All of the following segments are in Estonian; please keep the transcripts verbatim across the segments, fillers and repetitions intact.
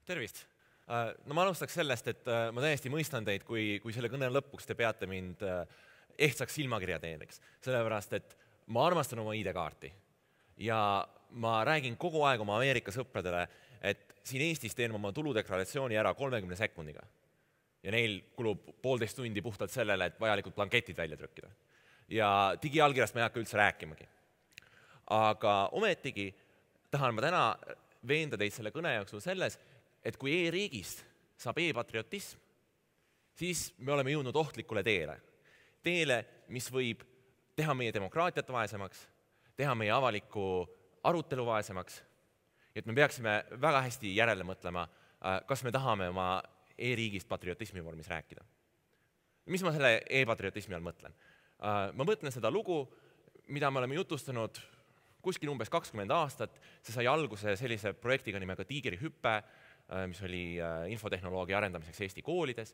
Tervist! No ma alustaks sellest, et ma täiesti mõistan teid, kui, kui selle kõne lõpuks te peate mind ehtsaks silmakirjateeniks. Sellepärast, et ma armastan oma I D-kaarti. Ja ma räägin kogu aeg oma Ameerika sõpradele, et siin Eestis teen oma tuludeklaratsiooni ära kolmekümne sekundiga. Ja neil kulub poolteist tundi puhtalt sellele, et vajalikud blanketid välja trükkida. Ja digiallkirjast ma ei hakka üldse rääkimagi. Aga ometigi tahan ma täna veenda teid selle kõne jooksul selles, et kui e-riigist saab e-patriotism, siis me oleme jõudnud ohtlikule teele. Teele, mis võib teha meie demokraatiat vaesemaks, teha meie avalikku arutelu vaesemaks. Et me peaksime väga hästi järele mõtlema, kas me tahame oma e-riigist patriotismi vormis rääkida. Mis ma selle e-patriotismi all mõtlen? Ma mõtlen seda lugu, mida me oleme jutustanud kuskil umbes kakskümmend aastat. See sai alguse sellise projektiga nimega Tiigri hüppe, mis oli infotehnoloogia arendamiseks Eesti koolides.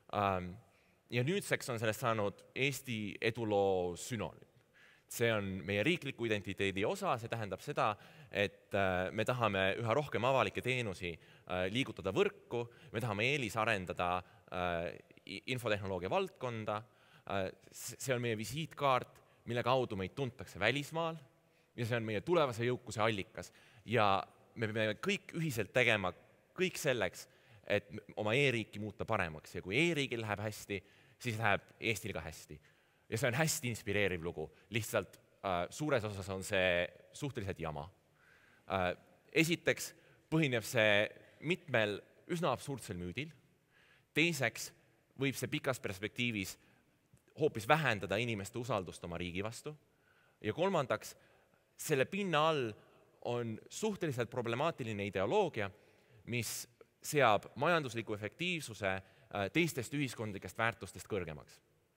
Ja nüüdseks on sellest saanud Eesti eduloo sünonüüm. See on meie riikliku identiteedi osa, see tähendab seda, et me tahame üha rohkem avalikke teenusi liigutada võrku, me tahame eelis arendada infotehnoloogia valdkonda, see on meie visiitkaart, mille kaudu meid tuntakse välismaal ja see on meie tulevase jõukuse allikas. Ja me peame kõik ühiselt tegema kõik selleks, et oma e-riiki muuta paremaks ja kui e-riigil läheb hästi, siis läheb Eestil ka hästi. Ja see on hästi inspireeriv lugu, lihtsalt äh, suures osas on see suhteliselt jama. Äh, esiteks põhineb see mitmel üsna absurdsel müüdil, teiseks võib see pikas perspektiivis hoopis vähendada inimeste usaldust oma riigi vastu ja kolmandaks, selle pinna all on suhteliselt problemaatiline ideoloogia, mis seab majandusliku efektiivsuse teistest ühiskondlikest väärtustest kõrgemaks.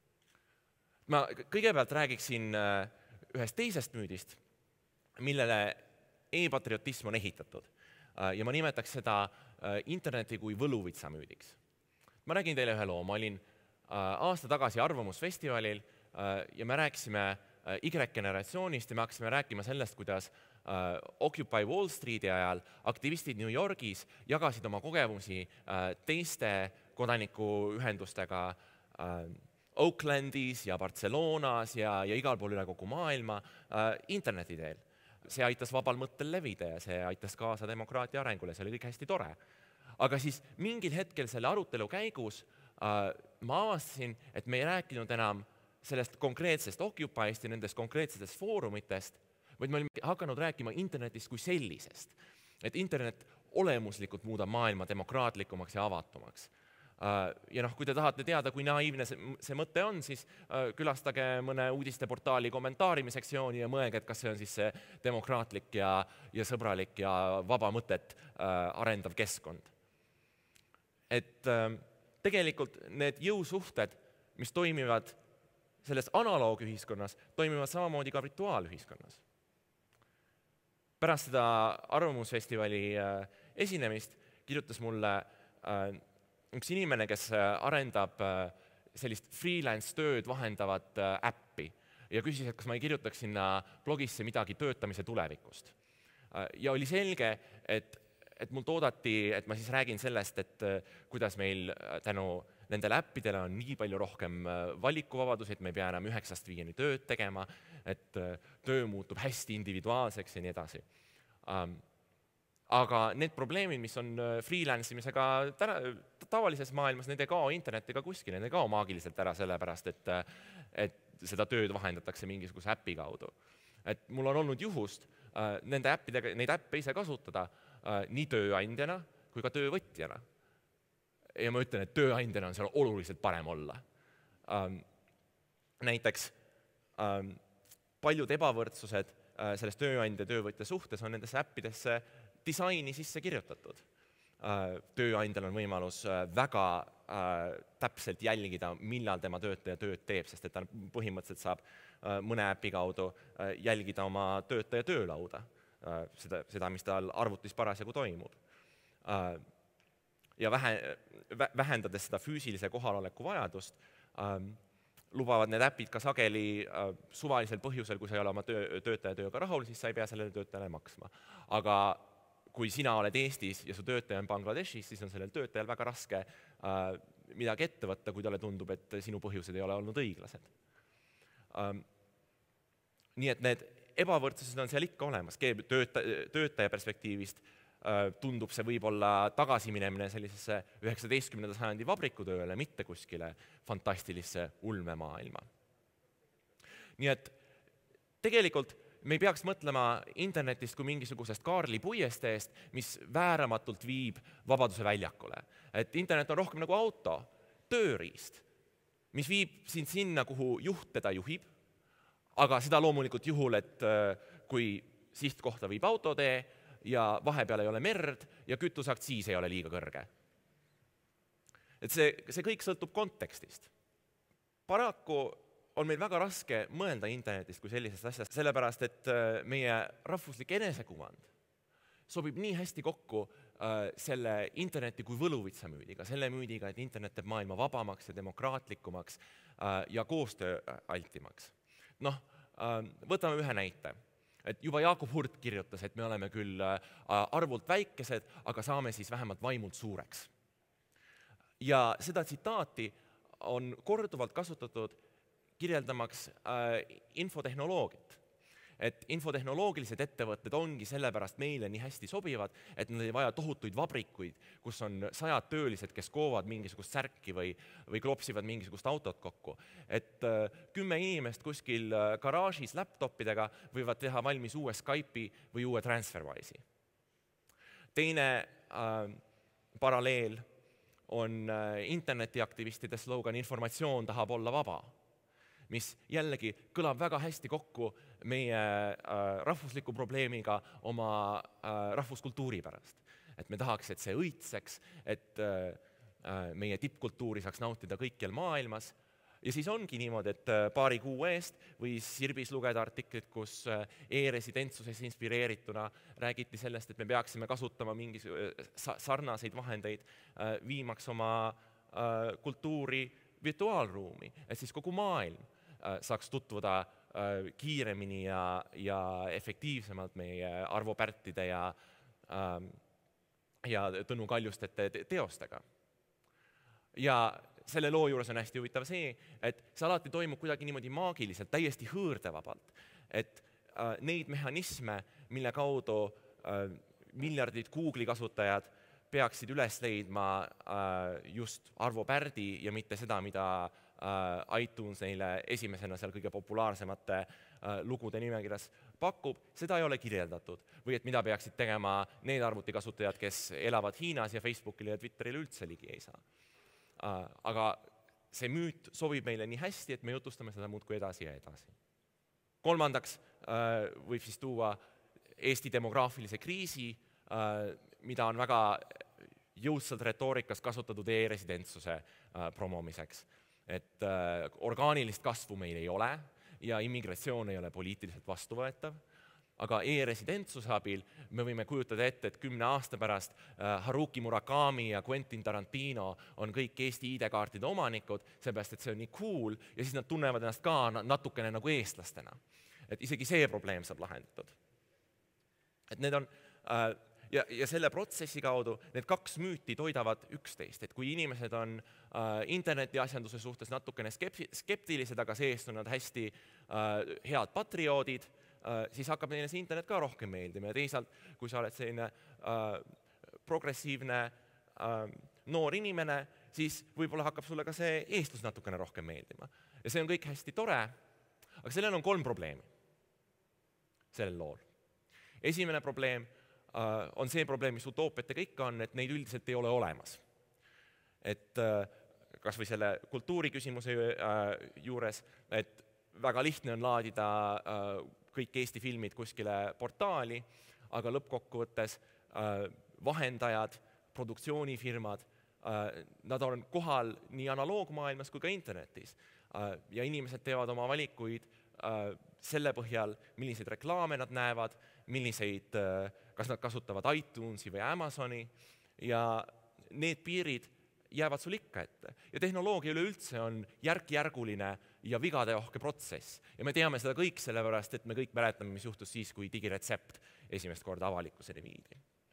Ma kõigepealt räägiksin ühest teisest müüdist, millele e-patriotism on ehitatud. Ja ma nimetaks seda interneti kui võluvitsa müüdiks. Ma räägin teile ühe loo. Ma olin aasta tagasi Arvamusfestivalil ja me rääkisime Y-generatsioonist ja me hakkasime rääkima sellest, kuidas Occupy Wall Streeti ajal aktivistid New Yorgis jagasid oma kogemusi teiste kodanikuühendustega Oaklandis ja Barcelonas ja, ja igal pool üle kogu maailma interneti teel. See aitas vabal mõttel levida ja see aitas kaasa demokraatia arengule, see oli kõik hästi tore. Aga siis mingil hetkel selle arutelu käigus ma avastasin, et me ei rääkinud enam sellest konkreetsest Occupy'st ja nendest konkreetsetest foorumitest, vaid me olime hakanud rääkima internetist kui sellisest. Et internet olemuslikult muudab maailma demokraatlikumaks ja avatumaks. Ja noh, kui te tahate teada, kui naiivne see, see mõte on, siis külastage mõne uudisteportaali kommentaarimi sektsiooni ja mõelge, et kas see on siis see demokraatlik ja, ja sõbralik ja vaba mõtet arendav keskkond. Et tegelikult need jõusuhted, mis toimivad selles analoogühiskonnas, toimivad samamoodi ka virtuaalühiskonnas. Pärast seda Arvamusfestivali esinemist kirjutas mulle üks inimene, kes arendab sellist freelance tööd vahendavat äppi ja küsis, et kas ma ei kirjutaks sinna blogisse midagi töötamise tulevikust. Ja oli selge, et, et mul toodati, et ma siis räägin sellest, et kuidas meil tänu nendele äppidele on nii palju rohkem valikuvabadus, et me ei pea enam üheksast viieni tööd tegema, et töö muutub hästi individuaalseks ja nii edasi. Aga need probleemid, mis on freelance'imisega tavalises maailmas, need ei kao internetiga kuskil, need ei kao maagiliselt ära sellepärast, et, et seda tööd vahendatakse mingisuguse äppi kaudu. Et mul on olnud juhust nende äppidega, neid äppe ise kasutada nii tööandjana kui ka töövõtjana. Ja ma ütlen, et tööandjana on seal oluliselt parem olla. Näiteks paljud ebavõrdsused selles tööandja töövõtja suhtes on nendesse äppidesse disaini sisse kirjutatud. Tööandjal on võimalus väga täpselt jälgida, millal tema töötaja tööd teeb, sest et ta põhimõtteliselt saab mõne äpi kaudu jälgida oma töötaja töölauda, seda, seda, mis tal arvutis parasjagu toimub. Ja vähendades seda füüsilise kohaloleku vajadust, lubavad need äpid ka sageli suvalisel põhjusel, kui sa ei ole oma töö, töötaja tööga rahul, siis sa ei pea sellele töötajale maksma. Aga kui sina oled Eestis ja su töötaja on Bangladeshis, siis on sellel töötajal väga raske äh, midagi ette võtta, kui talle tundub, et sinu põhjused ei ole olnud õiglased. Ähm, nii et need ebavõrdsused on seal ikka olemas, tööta, töötaja perspektiivist äh, tundub see võib-olla tagasiminemine sellisesse üheksateistkümnenda sajandi vabrikutööle, mitte kuskile fantastilisse ulmemaailma. Nii et tegelikult me ei peaks mõtlema internetist kui mingisugusest Kaarli puiesteest, mis vääramatult viib Vabaduse väljakule. Et internet on rohkem nagu auto, tööriist, mis viib sind sinna, kuhu juht teda juhib, aga seda loomulikult juhul, et kui sihtkohta viib autotee ja vahepeal ei ole merd ja kütuseaktsiis ei ole liiga kõrge. Et see, see kõik sõltub kontekstist. Paraku on meil väga raske mõelda internetist kui sellisest asjast, sellepärast et meie rahvuslik enesekuvand sobib nii hästi kokku selle interneti kui võluvitsamüüdiga, selle müüdiga, et internet teeb maailma vabamaks ja demokraatlikumaks ja koostööaltimaks. Noh, võtame ühe näite. Et juba Jaakob Hurt kirjutas, et me oleme küll arvult väikesed, aga saame siis vähemalt vaimult suureks. Ja seda tsitaati on korduvalt kasutatud kirjeldamaks äh, infotehnoloogiat. Et infotehnoloogilised ettevõtted ongi sellepärast meile nii hästi sobivad, et nad ei vaja tohutuid vabrikuid, kus on sajad töölised, kes koovad mingisugust särki või, või klopsivad mingisugust autot kokku. Et äh, kümme inimest kuskil äh, garaažis laptopidega võivad teha valmis uue Skype'i või uue TransferWise'i. Teine äh, paralleel on äh, internetiaktivistide slogan informatsioon tahab olla vaba, mis jällegi kõlab väga hästi kokku meie äh, rahvusliku probleemiga oma äh, rahvuskultuuri pärast. Et me tahaks, et see õitseks, et äh, meie tippkultuuri saaks nautida kõikjal maailmas. Ja siis ongi niimoodi, et paari kuu eest võis Sirbis lugeda artiklit, kus e-residentsuses inspireerituna räägiti sellest, et me peaksime kasutama mingis sarnaseid vahendeid äh, viimaks oma äh, kultuuri virtuaalruumi, et siis kogu maailm saaks tutvuda kiiremini ja, ja efektiivsemalt meie Arvo Pärtide ja, ja Tõnu Kaljustete teostega. Ja selle loo juures on hästi huvitav see, et see alati toimub kuidagi niimoodi maagiliselt, täiesti hõõrdevabalt, et neid mehhanisme, mille kaudu miljardid Google'i kasutajad peaksid üles leidma just Arvo Pärdi ja mitte seda, mida iTunes neile esimesena seal kõige populaarsemate lugude nimekirjas pakub, seda ei ole kirjeldatud. Või et mida peaksid tegema need arvutikasutajad, kes elavad Hiinas ja Facebookile ja Twitterile üldse ligi ei saa. Aga see müüt sobib meile nii hästi, et me jutustame seda muudkui edasi ja edasi. Kolmandaks võib siis tuua Eesti demograafilise kriisi, mida on väga jõudsalt retoorikas kasutatud e-residentsuse promomiseks. Et äh, orgaanilist kasvu meil ei ole ja immigratsioon ei ole poliitiliselt vastuvõetav, aga e-residentsuse abil me võime kujutada ette, et kümne aasta pärast äh, Haruki Murakami ja Quentin Tarantino on kõik Eesti I D-kaartide omanikud, seepärast, et see on nii cool ja siis nad tunnevad ennast ka natukene nagu eestlastena. Et isegi see probleem saab lahendatud. Et need on... Äh, Ja, ja selle protsessi kaudu need kaks müüti toidavad üksteist, et kui inimesed on äh, interneti asjanduse suhtes natukene skeptilised, aga seest on nad hästi äh, head patrioodid, äh, siis hakkab neile see internet ka rohkem meeldima ja teisalt, kui sa oled selline äh, progressiivne äh, noor inimene, siis võib-olla hakkab sulle ka see eestlus natukene rohkem meeldima. Ja see on kõik hästi tore, aga sellel on kolm probleemi sellel lool. Esimene probleem on see probleem, mis utoopiatega ikka on, et neid üldiselt ei ole olemas. Et kas või selle kultuuri küsimuse juures, et väga lihtne on laadida kõik Eesti filmid kuskile portaali, aga lõppkokkuvõttes vahendajad, produktsioonifirmad, nad on kohal nii analoogmaailmas kui ka internetis. Ja inimesed teevad oma valikuid selle põhjal, milliseid reklaame nad näevad, milliseid, kas nad kasutavad iTunesi või Amazoni ja need piirid jäävad sul ikka ette. Ja tehnoloogia üleüldse on järk-järguline ja vigadeohke protsess. Ja me teame seda kõik sellepärast, et me kõik mäletame, mis juhtus siis, kui digiretsept esimest korda avalikkuseni viidi.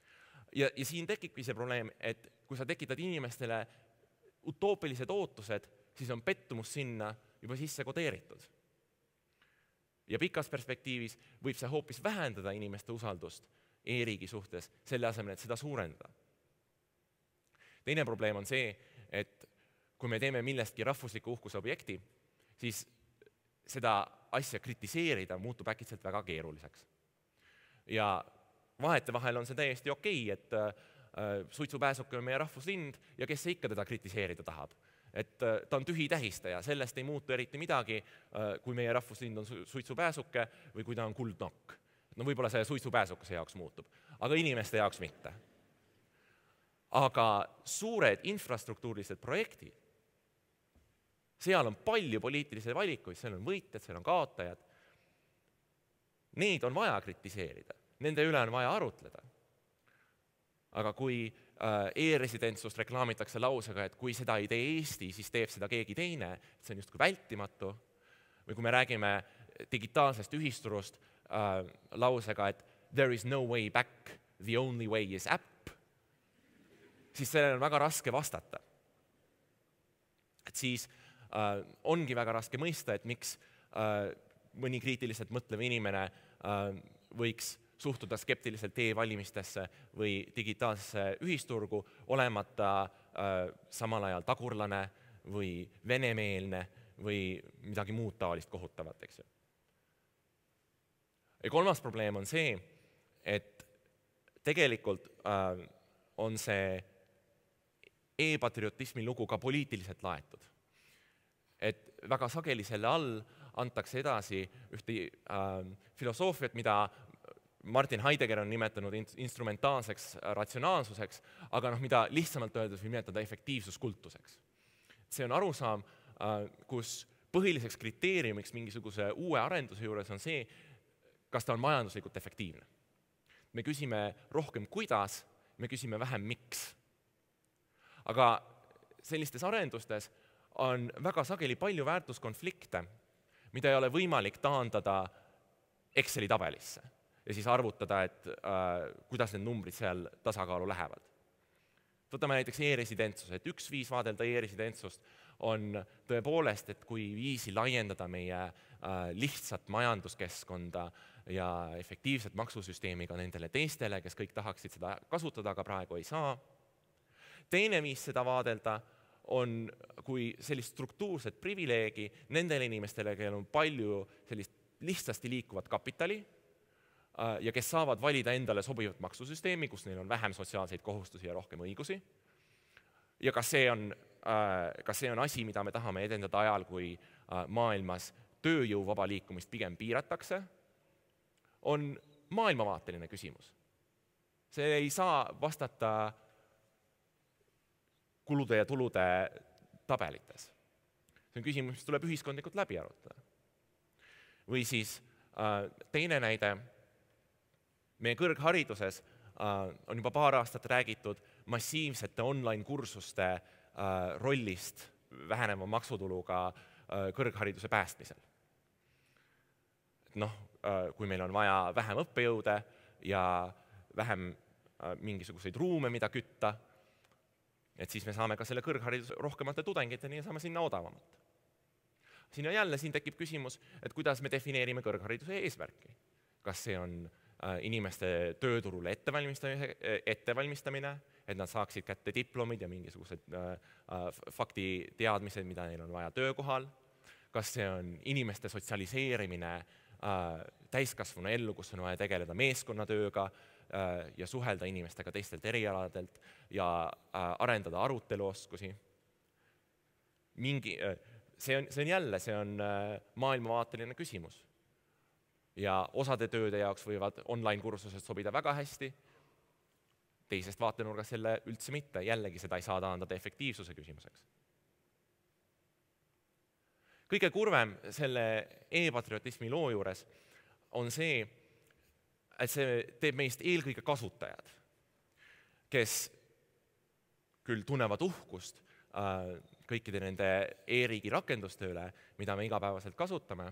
ja, ja siin tekibki see probleem, et kui sa tekitad inimestele utoopilised ootused, siis on pettumus sinna juba sisse kodeeritud. Ja pikas perspektiivis võib see hoopis vähendada inimeste usaldust e-riigi suhtes, selle asemel, et seda suurendada. Teine probleem on see, et kui me teeme millestki rahvusliku uhkuse objekti, siis seda asja kritiseerida muutub äkitselt väga keeruliseks. Ja vahetevahel on see täiesti okei, et äh, suitsupääsuke on meie rahvuslind ja kes see ikka teda kritiseerida tahab. Et äh, ta on tühi tähistaja, sellest ei muutu eriti midagi, äh, kui meie rahvuslind on su suitsupääsuke või kui ta on kuldnokk. No võib-olla see suitsupääsukese jaoks muutub, aga inimeste jaoks mitte. Aga suured infrastruktuurilised projektid, seal on palju poliitilisi valikuid, seal on võitjad, seal on kaotajad. Neid on vaja kritiseerida, nende üle on vaja arutleda. Aga kui e-residentsust reklaamitakse lausega, et kui seda ei tee Eesti, siis teeb seda keegi teine, et see on justkui vältimatu. Või kui me räägime digitaalsest ühisturust äh, lausega, et there is no way back, the only way is app, siis sellele on väga raske vastata. Et siis äh, ongi väga raske mõista, et miks äh, mõni kriitiliselt mõtlev inimene äh, võiks suhtuda skeptiliselt e-valimistesse või digitaalsesse ühisturgu, olemata äh, samal ajal tagurlane või venemeelne või midagi muud taolist kohutavat, eks ju. Ja kolmas probleem on see, et tegelikult äh, on see e-patriotismi lugu ka poliitiliselt laetud. Et väga sageli selle all antakse edasi ühte äh, filosoofiat, mida Martin Heidegger on nimetanud instrumentaalseks ratsionaalsuseks, aga noh, mida lihtsamalt öeldes võib nimetada efektiivsuskultuseks. See on arusaam, kus põhiliseks kriteeriumiks mingisuguse uue arenduse juures on see, kas ta on majanduslikult efektiivne. Me küsime rohkem kuidas, me küsime vähem miks. Aga sellistes arendustes on väga sageli palju väärtuskonflikte, mida ei ole võimalik taandada Exceli tabelisse ja siis arvutada, et äh, kuidas need numbrid seal tasakaalu lähevad. Võtame näiteks e-residentsus, et üks viis vaadelda e-residentsust on tõepoolest, et kui viisi laiendada meie äh, lihtsat majanduskeskkonda ja efektiivset maksusüsteemiga nendele teistele, kes kõik tahaksid seda kasutada, aga praegu ei saa. Teine viis seda vaadelda on kui sellist struktuurset privileegi nendele inimestele, kellel on palju sellist lihtsasti liikuvat kapitali, ja kes saavad valida endale sobivat maksusüsteemi, kus neil on vähem sotsiaalseid kohustusi ja rohkem õigusi. Ja kas see on, kas see on asi, mida me tahame edendada ajal, kui maailmas tööjõu vaba liikumist pigem piiratakse, on maailmavaateline küsimus. See ei saa vastata kulude ja tulude tabelites. See on küsimus, mis tuleb ühiskondlikult läbi arutada. Või siis teine näide, meie kõrghariduses on juba paar aastat räägitud massiivsete online-kursuste rollist väheneva maksutuluga kõrghariduse päästmisel. Noh, kui meil on vaja vähem õppejõude ja vähem mingisuguseid ruume, mida kütta, et siis me saame ka selle kõrghariduse rohkemate tudengiteni ja saame sinna odavamalt. Siin on jälle, siin tekib küsimus, et kuidas me defineerime kõrghariduse eesmärki. Kas see on inimeste tööturule ettevalmistamine, et nad saaksid kätte diplomid ja mingisugused faktiteadmised, mida neil on vaja töökohal. Kas see on inimeste sotsialiseerimine täiskasvanu ellu, kus on vaja tegeleda meeskonnatööga ja suhelda inimestega teistelt erialadelt ja arendada aruteluoskusi. Mingi, see on, see on jälle, see on maailmavaateline küsimus. Ja osade tööde jaoks võivad online-kursused sobida väga hästi, teisest vaatenurgas selle üldse mitte, jällegi seda ei saa taandada efektiivsuse küsimuseks. Kõige kurvem selle e-patriotismi loo juures on see, et see teeb meist eelkõige kasutajad, kes küll tunnevad uhkust äh, kõikide nende e-riigi rakenduste üle, mida me igapäevaselt kasutame,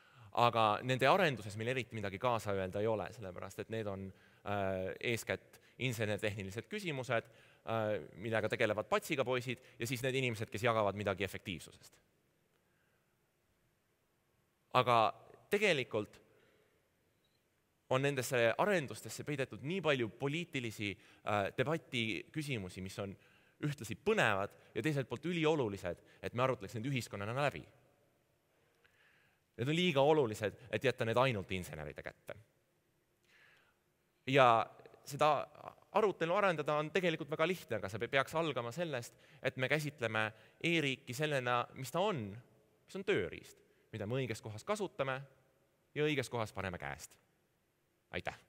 aga nende arenduses meil eriti midagi kaasa öelda ei ole, sellepärast et need on äh, eeskätt insener-tehnilised küsimused, millega tegelevad patsiga poisid ja siis need inimesed, kes jagavad midagi efektiivsusest. Aga tegelikult on nendesse arendustesse peidetud nii palju poliitilisi debati küsimusi, mis on ühtlasi põnevad ja teiselt poolt üliolulised, et me arutleks need ühiskonnana läbi. Need on liiga olulised, et jätta need ainult inseneride kätte. Ja seda arutelu arendada on tegelikult väga lihtne, aga see peaks algama sellest, et me käsitleme e-riiki sellena, mis ta on, mis on tööriist, mida me õiges kohas kasutame ja õiges kohas paneme käest. Aitäh!